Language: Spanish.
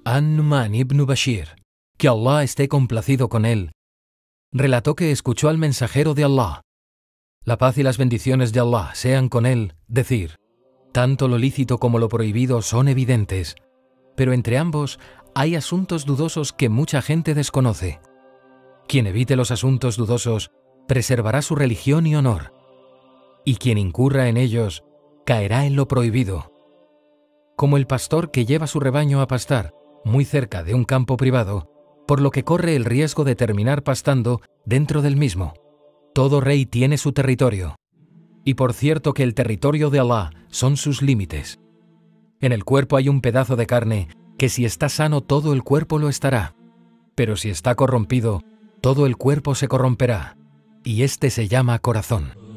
An-Nu'man ibn Bashir, que Allah esté complacido con él, relató que escuchó al mensajero de Allah, la paz y las bendiciones de Allah sean con él, decir: tanto lo lícito como lo prohibido son evidentes, pero entre ambos hay asuntos dudosos que mucha gente desconoce. Quien evite los asuntos dudosos preservará su religión y honor, y quien incurra en ellos caerá en lo prohibido. Como el pastor que lleva su rebaño a pastar muy cerca de un campo privado, por lo que corre el riesgo de terminar pastando dentro del mismo. Todo rey tiene su territorio, y por cierto que el territorio de Allah son sus límites. En el cuerpo hay un pedazo de carne que si está sano todo el cuerpo lo estará, pero si está corrompido, todo el cuerpo se corromperá, y este se llama corazón.